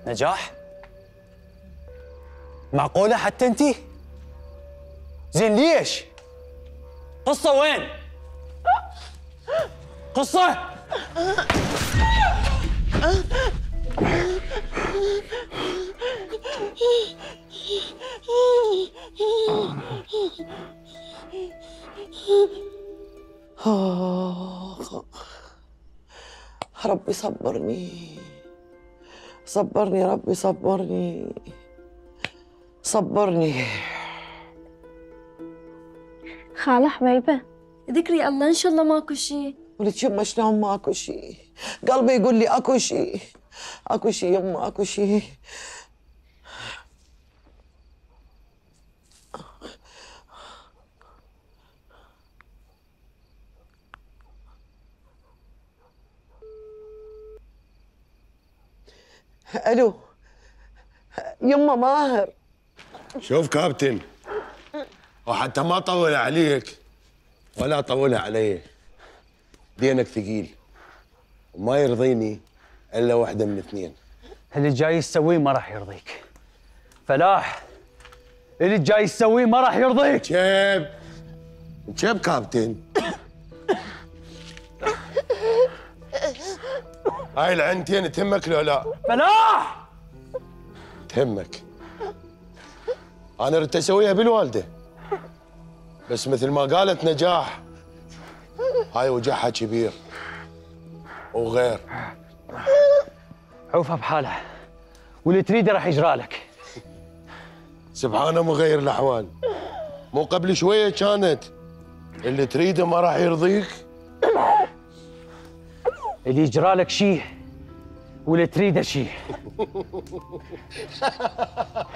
نجاح؟ معقولة حتى انتي؟ زين ليش؟ قصة وين؟ قصة؟ ربي صبرني صبرني، ربي صبرني صبرني. خالة حبيبة ذكري الله إن شاء الله ماكو شيء. ولك يما شلون ماكو شيء؟ قلبي يقول لي اكو شيء، اكو شيء يما، اكو شيء. الو يما ماهر. شوف كابتن، وحتى ما اطول عليك ولا اطولها علي، دينك ثقيل وما يرضيني الا واحده من اثنين. اللي جاي تسويه ما راح يرضيك فلاح، اللي جاي تسويه ما راح يرضيك. شيب كابتن. هاي العنتين تهمك لو لا؟ فلاح تهمك. انا ردت اسويها بالوالده، بس مثل ما قالت نجاح هاي وجعها كبير وغير. عوفها بحالها واللي تريده راح يجرى لك. سبحانه مغير الاحوال، مو قبل شويه كانت اللي تريده ما راح يرضيك. اللي يجرى لك شيء واللي تريده شيء.